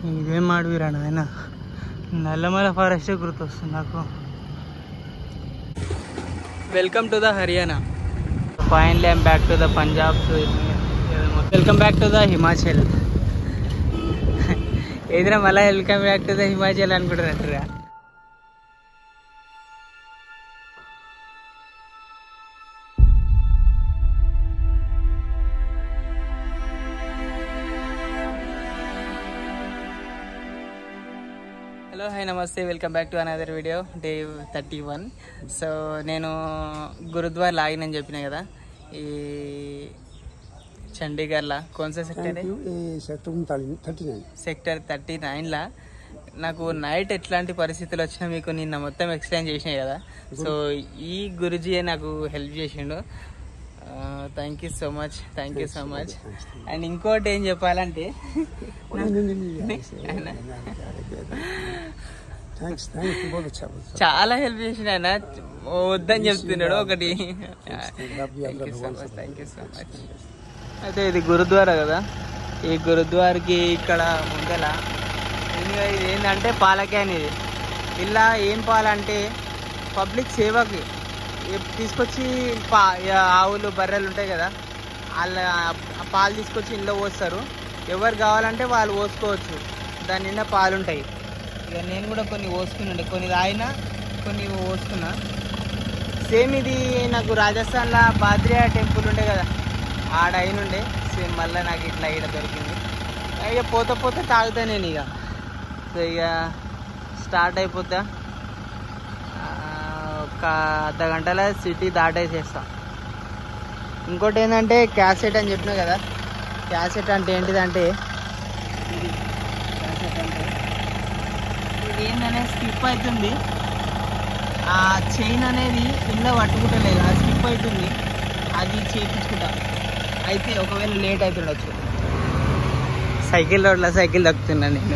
ఇదేం అడవిరా నాయన, నల్లమల ఫారెస్టే గుర్తొస్తుంది నాకు. Welcome to the Haryana. Finally I'm back to the Punjab. Welcome back to the Himachal. ఏదైనా మళ్ళీ welcome back to the Himachal అనుకుంటున్నట్టుగా. Hello, hi, namaste, welcome back to another video, day 31. So నేను గురుద్వార్ లాగినని చెప్పిన కదా, ఈ చండీగఢ్లో కోన్సా సెక్టర్ 39లా నాకు నైట్ ఎట్లాంటి పరిస్థితులు వచ్చినా మీకు నిన్న మొత్తం ఎక్స్ప్లెయిన్ చేసినాయి కదా. సో ఈ గురుజీ నాకు హెల్ప్ చేసిండు. Thank you so much, thank you so much. And ఇంకోటి ఏం చెప్పాలంటే, చాలా హెల్ప్ చేసిన ఆయన, వద్దని చెప్తున్నాడు ఒకటి. Thank you so much. అయితే ఇది గురుద్వారా కదా, ఈ గురుద్వారాకి ఇక్కడ ముందల ఇది ఏంటంటే పాల క్యాన్. ఇది ఇలా ఏం పాలంటే పబ్లిక్ సేవకి తీసుకొచ్చి ఆవులు బర్రెలు ఉంటాయి కదా, వాళ్ళ పాలు తీసుకొచ్చి ఇంట్లో పోస్తారు. ఎవరు కావాలంటే వాళ్ళు పోసుకోవచ్చు, దాని నిండా పాలు ఉంటాయి. ఇక నేను కూడా కొన్ని పోసుకున్నాండి, కొన్ని తాగినా కొన్ని పోసుకున్నా. సేమ్ ఇది నాకు రాజస్థాన్లో బాద్రియా టెంపుల్ ఉండే కదా, ఆడ అయినుండే సేమ్. మళ్ళీ నాకు ఇట్లా ఈడ దొరికింది. ఇక పోతే పోతే తాగుతా నేను. ఇక సో ఇక స్టార్ట్ అయిపోతా. ఒక అర్ధ గంటలో సిటీ దాటేసేస్తాం. ఇంకోటి ఏంటంటే క్యాసెట్ అని చెప్పినా కదా, క్యాసెట్ అంటే ఏంటిదంటే ఇది క్యాసెట్ అంటే ఇది ఏంటనే స్కిప్ అవుతుంది. ఆ చైన్ అనేది కింద పట్టుకుంటలేదు, అది స్కిప్ అవుతుంది. అది చేయించుకుంటా. అయితే ఒకవేళ లేట్ అవుతుండొచ్చు. సైకిల్ రోడ్లో సైకిల్ దక్కుతున్నాను నేను.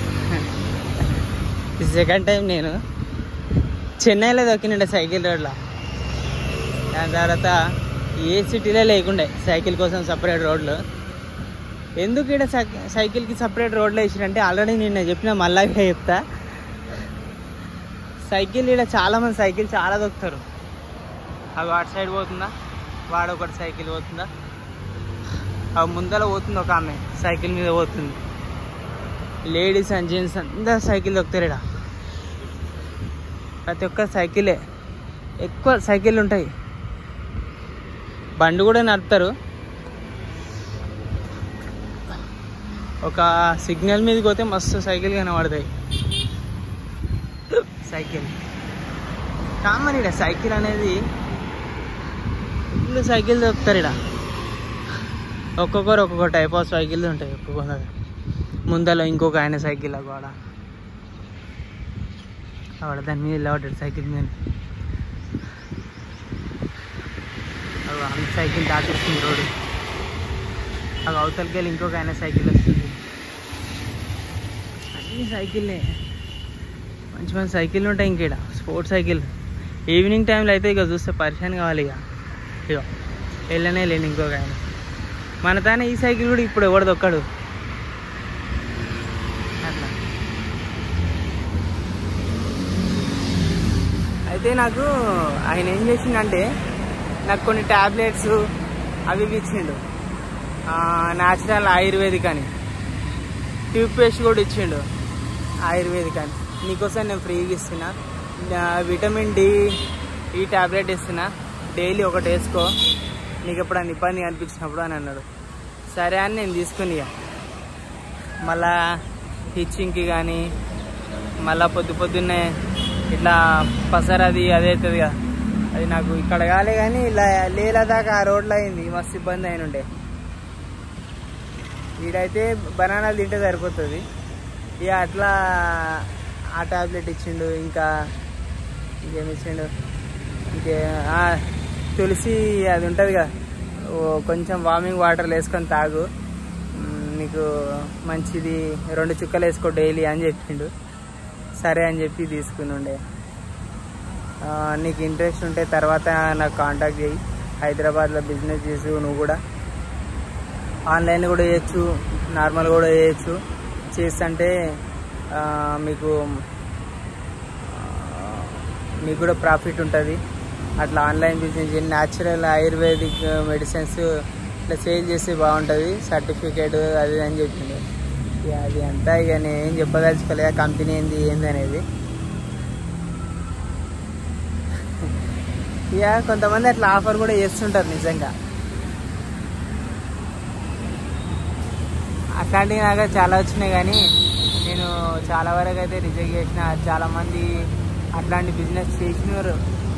సెకండ్ టైం నేను చెన్నైలో దొక్కినండే సైకిల్ రోడ్లో. దాని తర్వాత ఏ సిటీలో లేకుండే సైకిల్ కోసం సపరేట్ రోడ్లు. ఎందుకు ఇక్కడ సైకిల్కి సపరేట్ రోడ్లు వేసిరంటే, ఆల్రెడీ నేను చెప్పిన మళ్ళా చెప్తా. సైకిల్ ఇక్కడ చాలామంది సైకిల్ చాలా దొక్కుతారు. అవి అటు సైడ్ పోతుందా, వాడొకటి సైకిల్ పోతుందా, అవి ముందర పోతుంది ఒక ఆమె సైకిల్ మీద పోతుంది. లేడీస్ అండ్ జెంట్స్ అందరూ సైకిల్ దొక్కుతారు ఇక్కడ. ప్రతి ఒక్క సైకిలే, ఎక్కువ సైకిళ్ళు ఉంటాయి. బండి కూడా నడుపుతారు. ఒక సిగ్నల్ మీదకి పోతే మస్తు సైకిల్ కనబడతాయి. సైకిల్ కామన్ ఇక్కడ. సైకిల్ అనేది ఫుల్ సైకిల్ దొరుకుతారు ఇక్కడ. ఒక్కొక్కరు ఒక్కొక్క టైప్ ఆఫ్ సైకిల్ ఉంటాయి. ఒక్కొక్క ముందలో ఇంకొక ఆయన సైకిల్ కూడా ఆవిడ దాని మీద వెళ్ళాడు సైకిల్ మీద. సైకిల్ దాటిస్తుంది రోడ్డు. అవి అవతలకి వెళ్ళి ఇంకొక ఆయన సైకిల్ వస్తుంది. అన్ని సైకిల్లే, మంచి మంచి సైకిళ్ళు ఉంటాయి. ఇంకేడ స్పోర్ట్స్ సైకిల్. ఈవినింగ్ టైంలో అయితే ఇక చూస్తే పరిశాన్ కావాలి. ఇక వెళ్ళనే లేండి ఇంకొక ఆయన. మన తానే ఈ సైకిల్ కూడా ఇప్పుడు ఎవడు దొక్కడు అట్లా. అయితే నాకు ఆయన ఏం చేసిండంటే, నాకు కొన్ని ట్యాబ్లెట్స్ అవి ఇచ్చిండు. న్యాచురల్ ఆయుర్వేదిక్ అని ట్యూబ్ పేస్ట్ కూడా ఇచ్చిండు, ఆయుర్వేదిక్ అని. నీకోసం నేను ఫ్రీగా ఇస్తున్నా, విటమిన్ డి ఈ ట్యాబ్లెట్ ఇస్తున్నా, డైలీ ఒకటి వేసుకో, నీకు ఎప్పుడైనా ఇబ్బంది అనిపించినప్పుడు అని అన్నాడు. సరే అని నేను తీసుకుని మళ్ళా హిచ్చింగ్కి కానీ మళ్ళీ పొద్దున్నే ఇట్లా పసరది అదే అవుతుంది కదా, అది నాకు ఇక్కడ కాలే కానీ ఇలా లేలా దాకా ఆ రోడ్లో అయింది. మస్తు ఇబ్బంది అయినుండే. వీడైతే బనానాలు తింటే సరిపోతుంది. ఇక అట్లా ఆ ట్యాబ్లెట్ ఇచ్చిండు. ఇంకా ఇంకేమి ఇచ్చిండు, ఇంకే తులసి అది ఉంటుంది కదా, కొంచెం వార్మింగ్ వాటర్లు వేసుకొని తాగు, నీకు మంచిది, 2 చుక్కలు వేసుకో డైలీ అని చెప్పిండు. సరే అని చెప్పి తీసుకుని ఉండే. నీకు ఇంట్రెస్ట్ ఉంటే తర్వాత నాకు కాంటాక్ట్ చేయి, హైదరాబాద్లో బిజినెస్ చేసు. నువ్వు కూడా ఆన్లైన్ కూడా చేయొచ్చు, నార్మల్ కూడా చేయొచ్చు. చేస్తుంటే మీకు కూడా ప్రాఫిట్ ఉంటుంది. అట్లా online business natural ayurvedic medicines ఇట్లా సేల్ చేస్తే బాగుంటుంది, సర్టిఫికేట్ అది అని చెప్పింది. ఇక అది అంతా ఇక నేను ఏం చెప్పదలుచుకోలే కంపెనీ ఏంది అనేది. ఇక కొంతమంది అట్లా ఆఫర్ కూడా చేస్తుంటారు నిజంగా. అట్లాంటివి నాకు చాలా వచ్చినాయి కానీ నేను చాలా వరకు అయితే రిజెక్ట్ చేసిన. చాలామంది అట్లాంటి బిజినెస్ చేసినారు.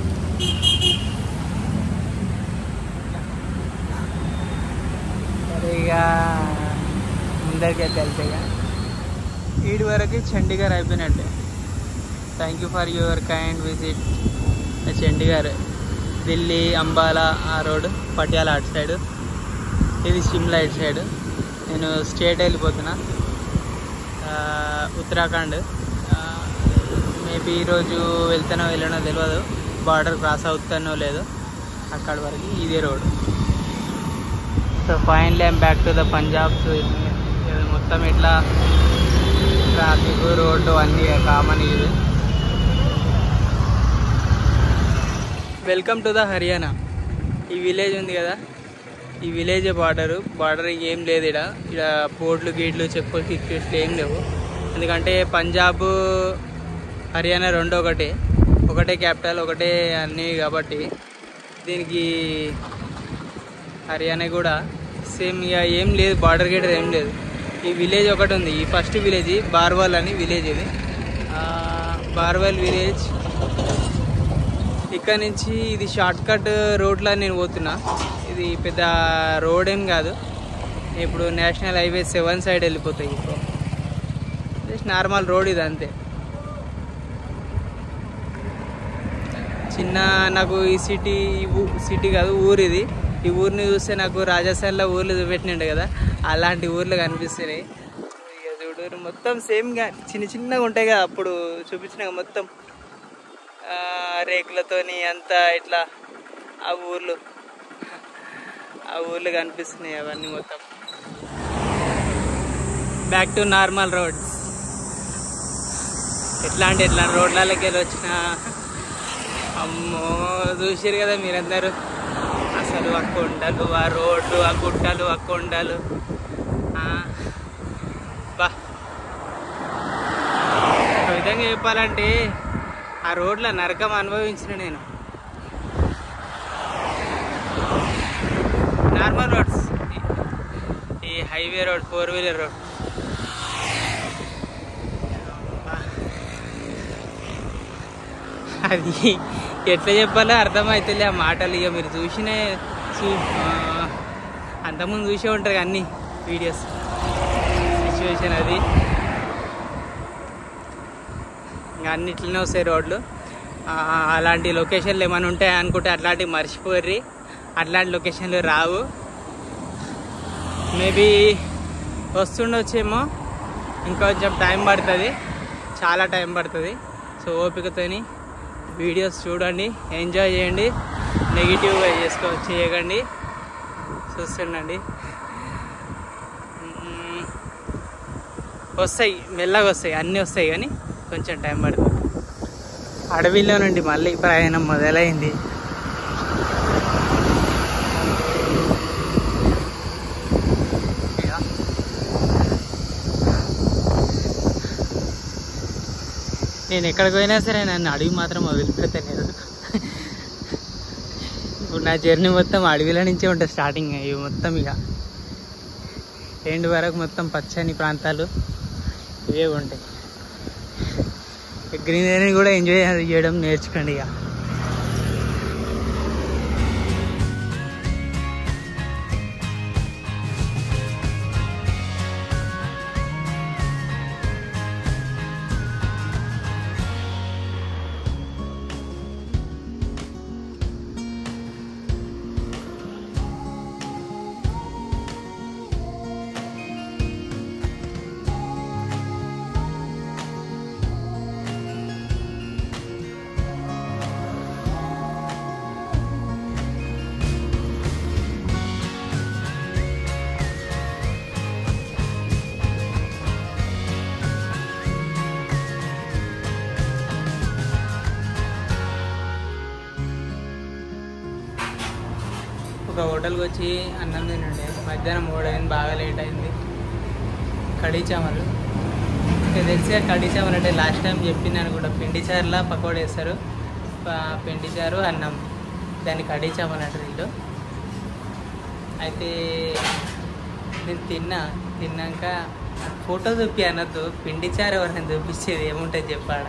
సరే ఇక ముందరికైతే వెళ్తే ఇక ఈడి వరకు చండీగఢ్ అయిపోయినట్టే. Thank you for your kind visit. Chandigarh, Delhi, Ambala ఆ రోడ్, పటియాలా అటు సైడు, ఇది షిమ్లా ఇటు సైడు. నేను స్టేట్ వెళ్ళిపోతున్నా, ఉత్తరాఖండ్. మేబీ ఈరోజు వెళ్తానో వెళ్ళనో తెలియదు, బార్డర్ క్రాస్ అవుతానో లేదో. అక్కడి వరకు ఇదే road. So finally I'm back to the Punjab. So మొత్తం ఇట్లా ట్రాఫిక్, రోడ్డు అన్నీ కామన్. ఇది వెల్కమ్ టు ద హర్యానా. ఈ విలేజ్ ఉంది కదా, ఈ విలేజ్ బార్డర్ ఏం లేదు. ఇక్కడ పోర్ట్లు గేట్లు చెక్ పోస్ట్లు ఏం లేవు. ఎందుకంటే పంజాబ్ హర్యానా రెండు ఒకటే క్యాపిటల్, ఒకటే అన్నీ కాబట్టి దీనికి హర్యానా కూడా సేమ్. ఇక ఏం లేదు, బార్డర్ గేట్ ఏం లేదు. ఈ విలేజ్ ఒకటి ఉంది, ఈ ఫస్ట్ విలేజ్ బార్వాల్ అని విలేజ్. ఇది బార్వాల్ విలేజ్. ఇక్కడ నుంచి ఇది షార్ట్ కట్ రోడ్లో నేను పోతున్నా. ఇది పెద్ద రోడ్ ఏం కాదు. ఇప్పుడు నేషనల్ హైవే 7 సైడ్ వెళ్ళిపోతాయి. ఇప్పుడు జస్ట్ నార్మల్ రోడ్ ఇది అంతే. చిన్న నాకు ఈ సిటీ కాదు, ఊరు ఇది. ఈ ఊరిని చూస్తే నాకు రాజస్థాన్లో ఊర్లు చూపెట్టినండు కదా, అలాంటి ఊర్లు కనిపిస్తున్నాయి. ఇక చూడు మొత్తం సేమ్గా చిన్నగా ఉంటాయి కదా, అప్పుడు చూపించిన మొత్తం రేకులతోని అంతా ఇట్లా ఆ ఊర్లు కనిపిస్తున్నాయి. అవన్నీ మొత్తం బ్యాక్ టు నార్మల్ రోడ్స్. ఎట్లాంటి రోడ్లకి వెళ్ళి వచ్చిన అమ్మో చూసారు కదా మీరందరూ. అసలు ఆ కొండలు, ఆ రోడ్లు, ఆ గుట్టలు, ఆ కొండలు, బా ఒక విధంగా చెప్పాలంటే ఆ రోడ్ల నరకం అనుభవించిన నేను. నార్మల్ రోడ్స్, ఈ హైవే రోడ్, 4-వీలర్ రోడ్, అది ఎట్లా చెప్పాలో అర్థమవుతుంది ఆ మాటలు. ఇక మీరు అంతకుముందు చూసే ఉంటారు అన్ని వీడియోస్. సిచ్యువేషన్ అది ఇంకా అన్నిట్లనే వస్తాయి రోడ్లు. అలాంటి లొకేషన్లు ఏమైనా ఉంటాయి అనుకుంటే అట్లాంటివి మర్చిపోర్రి. అట్లాంటి లొకేషన్లు రావు. మేబీ వస్తుండొచ్చేమో, ఇంకొంచెం టైం పడుతుంది, చాలా టైం పడుతుంది. సో ఓపికతోని వీడియోస్ చూడండి, ఎంజాయ్ చేయండి, నెగిటివ్గా చేయకండి, చూస్తుండండి. వస్తాయి, మెల్లగా వస్తాయి, అన్నీ వస్తాయి, కానీ కొంచెం టైం పడుతుంది. అడవిలో నుండి మళ్ళీ ప్రయాణం మొదలైంది. నేను ఎక్కడికి పోయినా సరే నన్ను అడవి మాత్రం వదిలిపెడతాను. ఇప్పుడు నా జర్నీ మొత్తం అడవిలో నుంచే ఉంటుంది స్టార్టింగ్. ఇవి మొత్తం ఇక ఎండ్ వరకు మొత్తం పచ్చని ప్రాంతాలు ఇవే ఉంటాయి. గ్రీనరీ కూడా ఎంజాయ్ చేయడం నేర్చుకోండి ఇక. హోటల్కి వచ్చి అన్నం తినండి. మధ్యాహ్నం 3 అయింది, బాగా లేట్ అయింది. కడీ చామలు తెలిసే కడీ చామలు అంటే లాస్ట్ టైం చెప్పింది కూడా, పిండి చారులా పకోడీ వేస్తారు. పిండి చారు అన్నం, దాన్ని కడీ చామలు అంటారు వీళ్ళు. అయితే నేను తిన్నాక ఫోటో చూపి అనొద్దు, పిండి చారు ఎవరైనా చూపించేది ఏముంటుంది చెప్పాడ.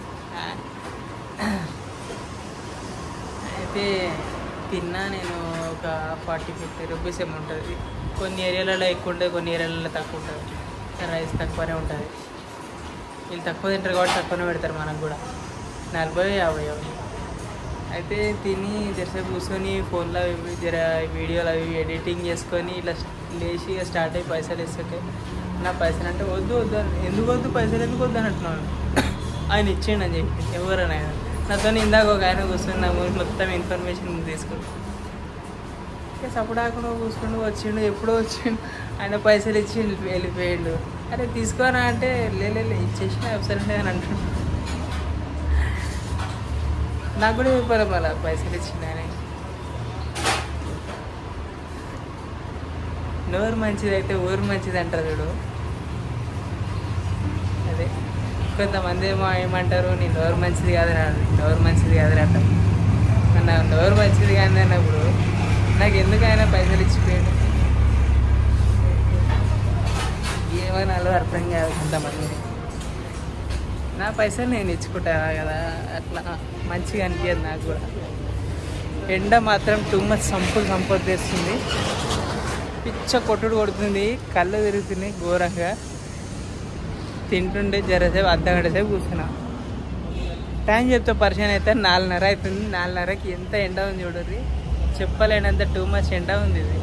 అయితే తిన్నా నేను. ఒక 40-50 రూపీస్ ఏమో ఉంటుంది. కొన్ని ఏరియాలలో ఎక్కువ ఉంటుంది, కొన్ని ఏరియాలలో తక్కువ ఉంటుంది. రైస్ తక్కువనే ఉంటుంది. వీళ్ళు తక్కువ తింటారు కాబట్టి తక్కువనే పెడతారు మనకు కూడా, 40-50. అయితే తిని జరసేపు కూర్చొని ఫోన్లో జర వీడియోలు అవి ఎడిటింగ్ చేసుకొని ఇలా లేచి స్టార్ట్ అయ్యి పైసలు ఇస్తాకే, నా పైసలు అంటే వద్దు ఎందుకు వద్దు, పైసలు ఎందుకు వద్దు అని అంటున్నాను. ఆయన ఇచ్చేయండి అని చెప్పి. ఎవరైనా ఆయన నాతో ఇందాక ఒక ఆయన కూర్చొని నా మొత్తం ఇన్ఫర్మేషన్ తీసుకుని సపోర్ట్ ఆకుండా కూర్చుండు, వచ్చిండు, ఎప్పుడో వచ్చిండు, ఆయన పైసలు ఇచ్చిండు, వెళ్ళిపోయిండు. అరే తీసుకోరా అంటే లే ఇచ్చేసిన అవసరం లేదని అంటుండు. నాకు కూడా చెప్పాలి మళ్ళీ పైసలు ఇచ్చిండు ఆయన. నోరు మంచిది అయితే ఊరు మంచిది అంటారు చూడు. అదే కొంతమంది ఏమంటారు, నీ నోరు మంచిది కాదని, నోరు మంచిది కాదని అంటారు. నా నోరు మంచిది కాదు అన్నప్పుడు నాకు ఎందుకైనా పైసలు ఇచ్చిపోయాడు. ఏమనాలో అర్థం కాదు కొంతమంది. నా పైసలు నేను ఇచ్చుకుంటా కదా, అట్లా మంచిగా అనిపించదు నాకు కూడా. ఎండ మాత్రం టూ మచ్ సంపొద్దేస్తుంది, పిచ్చ కొట్టుడు కొడుతుంది, కళ్ళు తిరుగుతున్నాయి ఘోరంగా. తింటుండే జరసేపు అర్ధగంట సేపు కూర్చున్నా. టైం చెప్తే పరిచయం అయితే 4:30 అవుతుంది. 4:30కి ఎంత ఎండ ఉంది చూడర్రి, చెప్పలేనంత టూ మచ్ ఎండ ఉంది ఇది.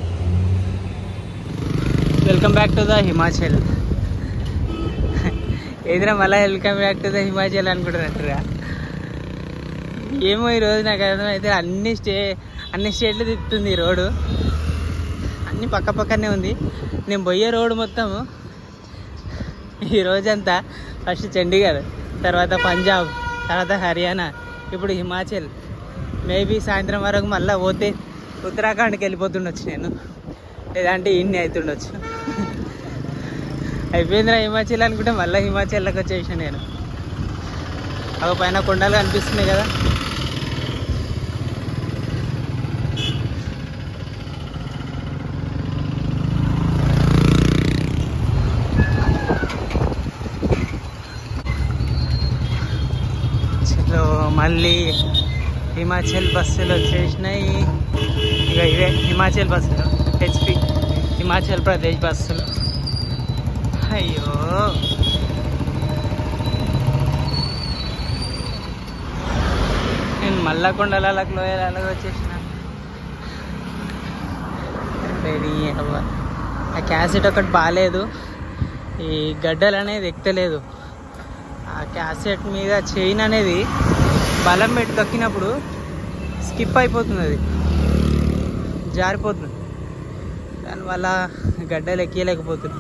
Welcome back to the Himachal. ఏదైనా మళ్ళీ welcome back to the Himachal అనుకుంటున్నట్టుగా. ఏమో ఈరోజు నాకు అర్థమైతే అన్ని స్టేట్లు తిప్పుతుంది ఈ రోడ్డు. అన్నీ పక్కనే ఉంది. నేను పోయే రోడ్డు మొత్తము ఈ రోజంతా ఫస్ట్ చండీగఢ్, తర్వాత పంజాబ్, తర్వాత హర్యానా, ఇప్పుడు హిమాచల్. మేబీ సాయంత్రం వరకు మళ్ళీ పోతే ఉత్తరాఖండ్కి వెళ్ళిపోతుండొచ్చు నేను, లేదంటే ఇన్ని అవుతుండొచ్చు. అయిపోయిందిరా హిమాచల్ అనుకుంటే మళ్ళీ హిమాచల్లోకి వచ్చేసాను నేను. ఒక పైన కొండలు కనిపిస్తున్నాయి కదా, మళ్ళీ హిమాచల్ బస్సులు వచ్చేసినాయి. ఇక ఇవే హిమాచల్ బస్సులు, హెచ్పి హిమాచల్ ప్రదేశ్ బస్సులు. అయ్యో నేను మళ్ళా కొండలకు లోయలకు వచ్చేసిన. ఆ క్యాసెట్ ఒకటి బాగాలేదు, ఈ గడ్డలు అనేది ఎక్కలేదు. ఆ క్యాసెట్ మీద చైన్ అనేది బలం పెట్టి తొక్కినప్పుడు స్కిప్ అయిపోతుంది, అది జారిపోతుంది. దానివల్ల గడ్డలు ఎక్కియలేకపోతుంది.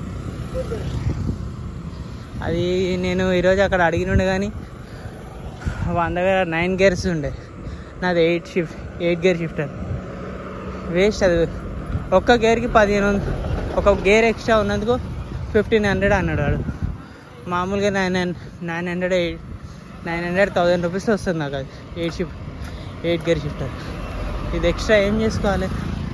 అది నేను ఈరోజు అక్కడ అడిగినుండే కానీ వాళ్ళ దగ్గర 9 గేర్స్ ఉండే, నాది 8 గేర్ షిఫ్టర్. వేస్ట్ అది. ఒక్క గేర్కి 1500, ఒక గేర్ ఎక్స్ట్రా ఉన్నందుకు 1500 అన్నాడు వాడు. మామూలుగా 900-1000 రూపీస్ వస్తుంది నాకు అది 8 గేర్ షిఫ్టర్. ఇది ఎక్స్ట్రా ఏం చేసుకోవాలి?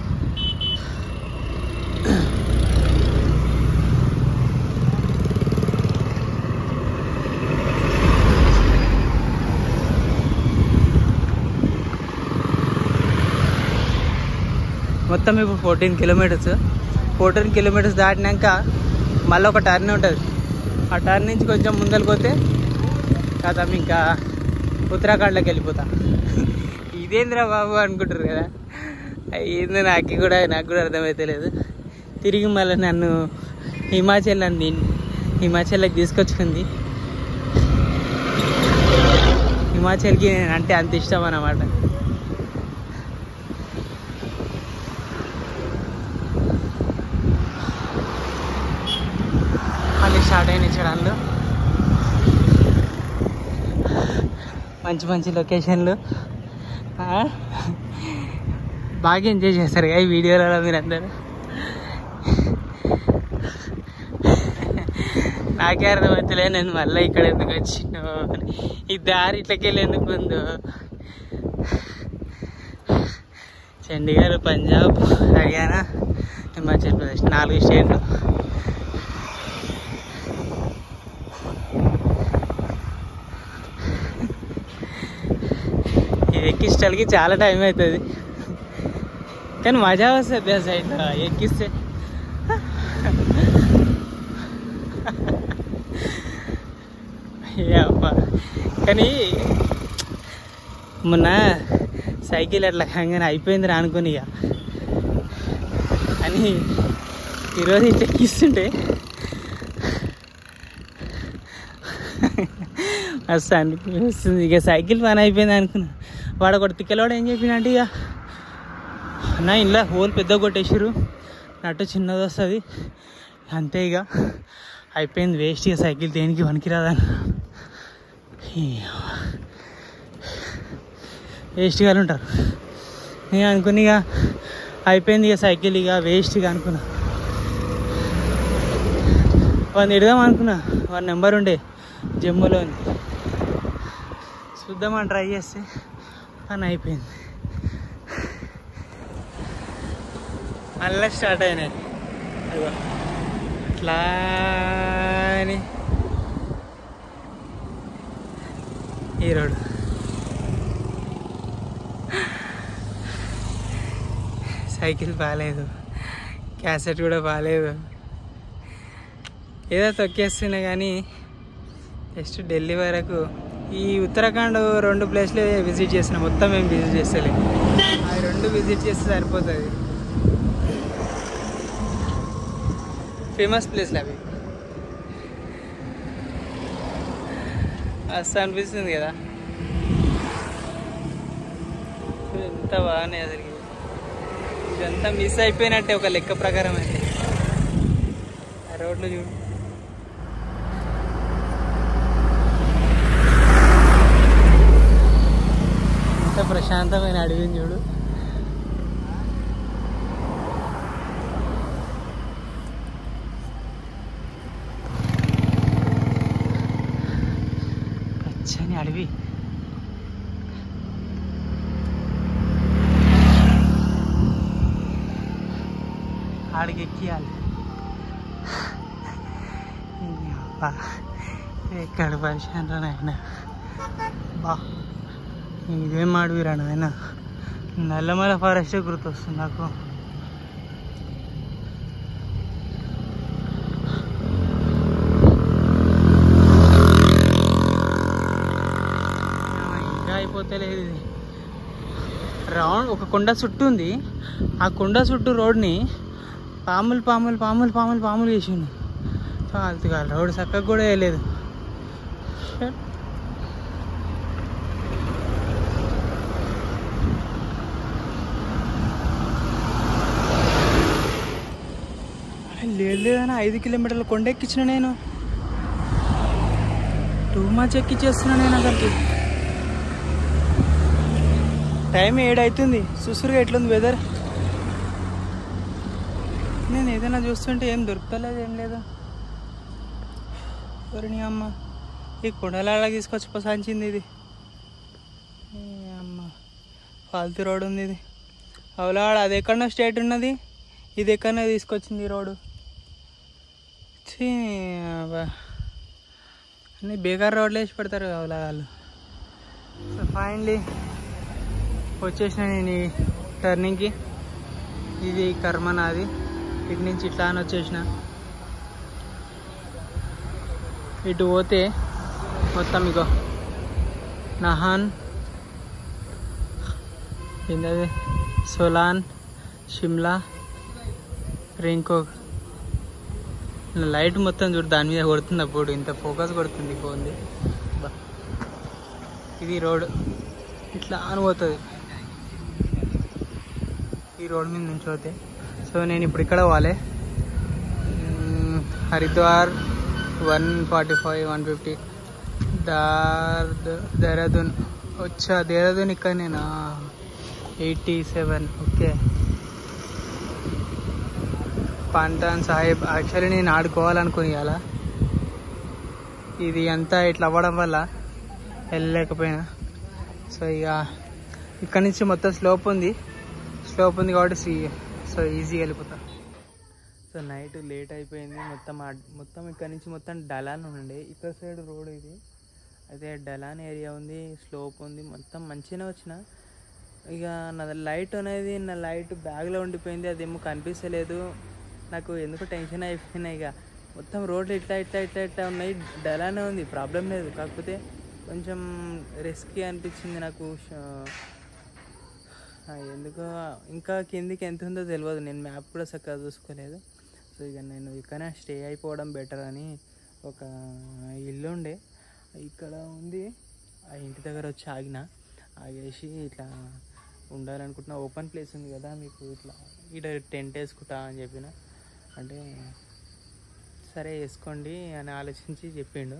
మొత్తం ఇప్పుడు 14 కిలోమీటర్స్ దాటినాక మళ్ళీ ఒక టర్న్ ఉంటుంది. ఆ టర్న్ నుంచి కొంచెం ముందరికి పోతే కదా ఇంకా ఉత్తరాఖండ్లోకి వెళ్ళిపోతా. ఇదేంద్రా బాబు అనుకుంటారు కదా, ఏందో నాకు కూడా అర్థమైతే లేదు. తిరిగి మళ్ళీ నన్ను హిమాచల్లోకి తీసుకొచ్చుకుంది. హిమాచల్కి అంటే అంత ఇష్టం అన్నమాట. మళ్ళీ స్టార్ట్ అయిన చడాలు, మంచి లొకేషన్లు, బాగా ఎంజాయ్ చేస్తారు ఈ వీడియోలలో మీరందరూ. నాకే అర్థమవుతలే నేను మళ్ళీ ఇక్కడ ఎందుకు వచ్చినో, ఈ దారి ఇట్లకెళ్ళి ఎందుకు ఉందో. చండీగఢ్, పంజాబ్, హర్యానా, హిమాచల్ ప్రదేశ్ 4 స్టేట్లు. ఇది ఎక్కించడానికి చాలా టైం అవుతుంది, కానీ మజా వస్తుంది ఆ సైడ్లో ఎక్కిస్తే. అబ్బా, కానీ మొన్న సైకిల్ అట్లా కానీ అయిపోయింది అనుకుని ఇక అని ఈరోజు ఇట్లా ఎక్కిస్తుంటే వస్తుంది. ఇక సైకిల్ పని అయిపోయింది అనుకున్నా. వాడు ఒకటి తిక్కలవాడు ఏం చెప్పినట్టు, ఇక అన్న ఇంట్లో హోల్ పెద్ద కొట్టేసారు, నట్టు చిన్నది వస్తుంది అంతే, ఇక అయిపోయింది వేస్ట్, ఇక సైకిల్ దేనికి పనికిరాదని వేస్ట్గా ఉంటారు. నేను అనుకుని ఇక అయిపోయింది, ఇక సైకిల్ ఇక వేస్ట్గా అనుకున్నా. వాడిని ఎడదాం అనుకున్నా, వాడి నెంబర్ ఉండే జమ్మూలో చూద్దామని ట్రై చేస్తే పని అయిపోయింది. మళ్ళీ స్టార్ట్ అయినాయి అదిగో అట్లా అని ఈ రోడ్. సైకిల్ బాగాలేదు, క్యాసెట్ కూడా బాగాలేదు, ఏదో తొక్కేస్తున్నా. కానీ జస్ట్ ఢిల్లీ వరకు ఈ ఉత్తరాఖండ్ 2 ప్లేస్లు విజిట్ చేసిన, మొత్తం ఏం విజిట్ చేస్తలే. అవి 2 విజిట్ చేస్తే సరిపోతుంది. ఫేమస్ ప్లేస్లు అవి అస్సలు అనిపిస్తుంది కదా, ఎంత బాగానే అసలు. ఇదంతా మిస్ అయిపోయినట్టే ఒక లెక్క ప్రకారం అయితే. ఆ రోడ్లు చూడు, ఎంత ప్రశాంతమైన అడవిని చూడు. పచ్చని అడవి. ఆడికి ఎక్కియాలి. ఎక్కడ పరిశాంత నాయన, బా ఇదేం అడవిరా నాయన. నల్లమల ఫారెస్ట్ గుర్తొస్తుంది నాకు. ఇంకా అయిపోతలేదు ఇది. రౌండ్ ఒక కొండ చుట్టూ ఉంది, ఆ కొండ చుట్టూ రోడ్ని పాములు పాములు పాములు పాములు పాములు చేసిండు. ఫాల్తుగా రోడ్ చక్కగా కూడా వేయలేదు. లేదని 5 కిలోమీటర్ల కొండ ఎక్కించిన నేను. టూ మచ్ ఎక్కిచ్చేస్తున్నా నేను. అసలు టైం 7 అవుతుంది. సుసురుగా ఎట్లుంది వెదర్. నేను ఏదైనా చూస్తుంటే ఏం దొరుకుతలేదు, ఏం లేదు. ఎవరిని అమ్మ ఈ కొండలాగా తీసుకొచ్చి పసాంచింది ఇది. అమ్మ ఫాల్తూ రోడ్ ఉంది ఇది. అవులాడ అది ఎక్కడో స్టేట్ ఉన్నది, ఇది ఎక్కడనే తీసుకొచ్చింది ఈ రోడ్డు. అన్నీ బేకార్ రోడ్లు వేసి పెడతారు అవులా వాళ్ళు. సో ఫైనలీ వచ్చేసిన నేను ఈ టర్నింగ్కి. ఇది కర్మ నాది. ఇటు నుంచి ఇట్లా అని వచ్చేసిన. ఇటు పోతే మొత్తం ఇగో నహాన్, ఏంటది సోలాన్, షిమ్లా, రింకోక్. లైట్ మొత్తం చూడు దాని మీద కొడుతుంది. అప్పుడు ఇంత ఫోకస్ కొడుతుంది పోంది. ఇది రోడ్ ఇట్లా అనుపోతుంది. ఈ రోడ్ మీద నుంచి పోతే. సో నేను ఇప్పుడు ఇక్కడ పోవాలి. హరిద్వార్ 145, 150. దేహరాదూన్ వచ్చా. దేహరాదూన్ ఇక్కడ నేను 87. ఓకే. పంటాన్ సాహిబ్ యాక్చువల్లీ నేను ఆడుకోవాలనుకుని ఇవాళ ఇది అంతా ఇట్లా అవ్వడం వల్ల వెళ్ళలేకపోయినా. సో ఇక ఇక్కడ నుంచి మొత్తం స్లోప్ ఉంది కాబట్టి సో ఈజీగా వెళ్ళిపోతా. సో నైట్ లేట్ అయిపోయింది. మొత్తం ఇక్కడ నుంచి మొత్తం డలాన్ ఉండే, ఇక్కడ సైడ్ రోడ్ ఇది అయితే డలాన్ ఏరియా ఉంది, స్లోప్ ఉంది, మొత్తం మంచిగానే వచ్చిన. ఇక నా లైట్ బ్యాగ్లో ఉండిపోయింది, అదేమో కనిపించలేదు. నాకు ఎందుకు టెన్షన్ అయిపోయినాయి. ఇక మొత్తం రోడ్లు ఇట్లా ఉన్నాయి, డలానే ఉంది, ప్రాబ్లం లేదు. కాకపోతే కొంచెం రిస్కీ అనిపించింది నాకు. ఎందుకో ఇంకా కిందికి ఎంత ఉందో తెలియదు, నేను మ్యాప్ కూడా చక్కగా చూసుకోలేదు. సో ఇక నేను ఇక్కడనే స్టే అయిపోవడం బెటర్ అని ఒక ఇల్లు ఉండే ఇక్కడ ఉంది, ఆ ఇంటి దగ్గర వచ్చి ఆగేసి ఇట్లా ఉండాలనుకుంటున్నా. ఓపెన్ ప్లేస్ ఉంది కదా మీకు, ఇట్లా టెంట్ వేసుకుంటా అని చెప్పిన. అంటే సరే వేసుకోండి అని ఆలోచించి చెప్పిండు.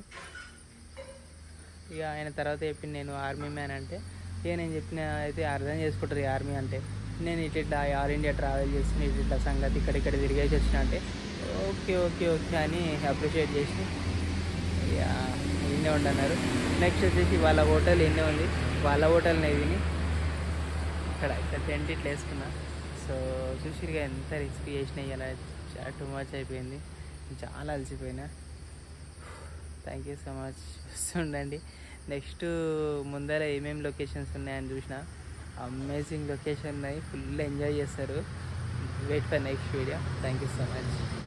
ఇక ఆయన తర్వాత చెప్పింది నేను ఆర్మీ మ్యాన్ అంటే, ఇక నేను చెప్పిన అయితే అర్థం చేసుకుంటారు ఆర్మీ అంటే. నేను ఇట్లా ఆల్ ఇండియా ట్రావెల్ చేసి ఇట్లా సంగతి ఇక్కడ తిరిగేసి వచ్చిన అంటే ఓకే ఓకే ఓకే అని అప్రిషియేట్ చేసి ఇక ఇన్నే ఉండన్నారు. నెక్స్ట్ వచ్చేసి వాళ్ళ హోటల్ ఎన్నే ఉంది, వాళ్ళ హోటల్ని తిని ఇక్కడ టెంట్ ఇట్లా వేసుకున్నా. సో చూసిగా ఎంత రిస్క్ చేసినాయి, అలా టూ మచ్ అయిపోయింది, చాలా అలసిపోయినా. Thank you so much. చూస్తుండండి నెక్స్ట్ ముందర ఏమేమి లొకేషన్స్ ఉన్నాయని చూసిన, అమేజింగ్ లొకేషన్ ఉన్నాయి, ఫుల్ ఎంజాయ్ చేస్తారు. Wait for next video. Thank you so much.